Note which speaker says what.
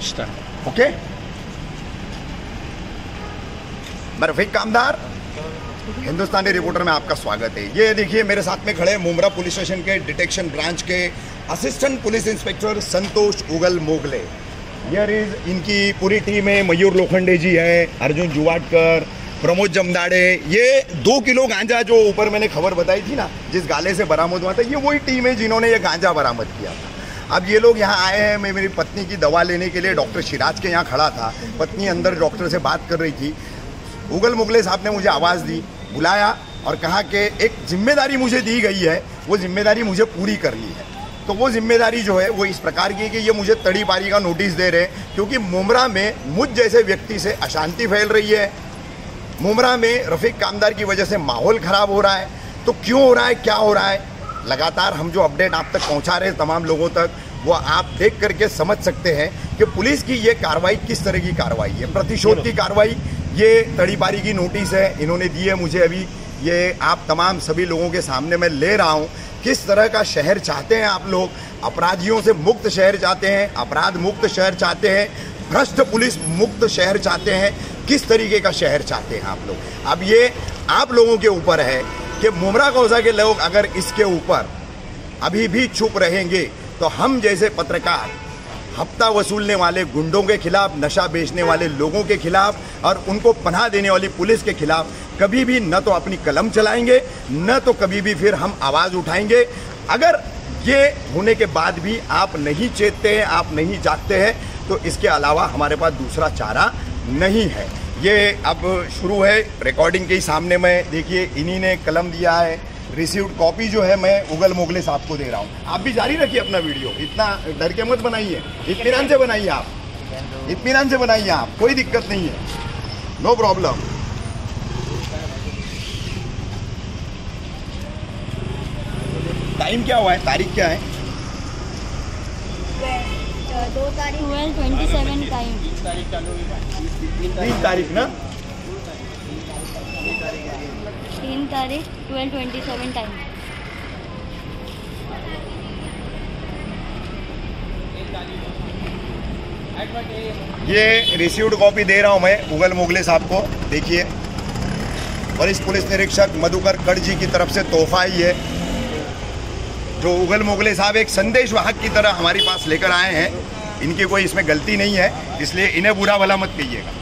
Speaker 1: Okay. मैं रफीक कामदार, हिंदुस्तानी reporter में आपका स्वागत है। ये देखिए मेरे साथ में खड़े मुमरा पुलिस स्टेशन के डिटेक्शन ब्रांच के assistant police inspector Santosh Ugal Mogale. Here is इनकी पूरी टीम है। मयूर लोखंडे जी है, अर्जुन जुवाटकर, प्रमोद जमदाड़े। ये 2 किलो गांजा जो ऊपर मैंने खबर बताई थी ना, जिस गाले से बरामद हुआ था, ये वही टीम है जिन्होंने ये गांजा बरामद किया था। अब ये लोग यहाँ आए हैं। मैं मेरी पत्नी की दवा लेने के लिए डॉक्टर सिराज के यहाँ खड़ा था। पत्नी अंदर डॉक्टर से बात कर रही थी। उगल मुगले साहब ने मुझे आवाज़ दी, बुलाया और कहा कि एक जिम्मेदारी मुझे दी गई है, वो जिम्मेदारी मुझे पूरी करनी है। तो वो जिम्मेदारी जो है वो इस प्रकार की है कि ये मुझे तड़ी पारी का नोटिस दे रहे हैं, क्योंकि मुमरा में मुझ जैसे व्यक्ति से अशांति फैल रही है। मुमरा में रफीक कामदार की वजह से माहौल ख़राब हो रहा है। तो क्यों हो रहा है, क्या हो रहा है, लगातार हम जो अपडेट आप तक पहुंचा रहे हैं तमाम लोगों तक, वो आप देख करके समझ सकते हैं कि पुलिस की ये कार्रवाई किस तरह की कार्रवाई है। प्रतिशोध की कार्रवाई, ये तड़ी पारी की नोटिस है, इन्होंने दी है मुझे। अभी ये आप तमाम सभी लोगों के सामने मैं ले रहा हूँ। किस तरह का शहर चाहते हैं आप लोग? अपराधियों से मुक्त शहर चाहते हैं, अपराध मुक्त शहर चाहते हैं, भ्रष्ट पुलिस मुक्त शहर चाहते हैं, किस तरीके का शहर चाहते हैं आप लोग? अब ये आप लोगों के ऊपर है कि मुमरा कौसा के लोग अगर इसके ऊपर अभी भी चुप रहेंगे तो हम जैसे पत्रकार हफ्ता वसूलने वाले गुंडों के खिलाफ, नशा बेचने वाले लोगों के खिलाफ और उनको पनाह देने वाली पुलिस के खिलाफ कभी भी न तो अपनी कलम चलाएंगे, न तो कभी भी फिर हम आवाज़ उठाएंगे। अगर ये होने के बाद भी आप नहीं चेतते हैं, आप नहीं जागते हैं, तो इसके अलावा हमारे पास दूसरा चारा नहीं है। ये अब शुरू है रिकॉर्डिंग के ही सामने में। देखिए इन्हीं ने कलम दिया है। रिसीव्ड कॉपी जो है मैं उगल मोगले साहब को दे रहा हूँ। आप भी जारी रखिए अपना वीडियो, इतना डर के मत बनाइए, इत्मीनान से बनाइए आप, इत्मीनान से बनाइए आप, कोई दिक्कत नहीं है, नो प्रॉब्लम। टाइम क्या हुआ है, तारीख क्या है?
Speaker 2: 2 तारीख 12/27 टाइम।
Speaker 1: 3 तारीख ना?
Speaker 2: 3 तारीख 12/27 टाइम।
Speaker 1: ये रिसीव्ड कॉपी दे रहा हूं मैं उगल मोगले साहब को, देखिए। वरिष्ठ पुलिस निरीक्षक मधुकर कड़ जी की तरफ से तोहफा ही है, जो उगल मोगले साहब एक संदेश वाहक की तरह हमारे पास लेकर आए हैं। इनकी कोई इसमें गलती नहीं है, इसलिए इन्हें बुरा भला मत कहिएगा।